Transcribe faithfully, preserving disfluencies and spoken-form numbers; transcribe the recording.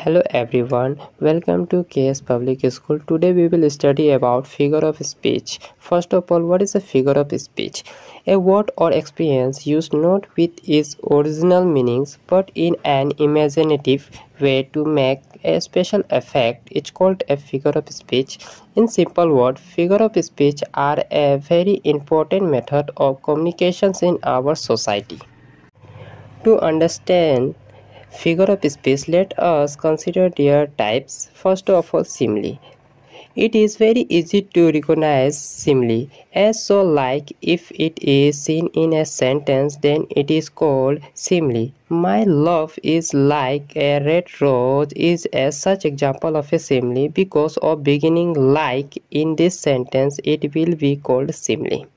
Hello everyone, welcome to K S Public School. Today we will study about figure of speech. First of all, what is a figure of speech? A word or experience used not with its original meanings but in an imaginative way to make a special effect. It's called a figure of speech. In simple words, figure of speech are a very important method of communications in our society. To understand figure of speech, let us consider their types. First of all, simile. It is very easy to recognize simile as so like if it is seen in a sentence, then it is called simile. My love is like a red rose is a such example of a simile because of beginning like in this sentence it will be called simile.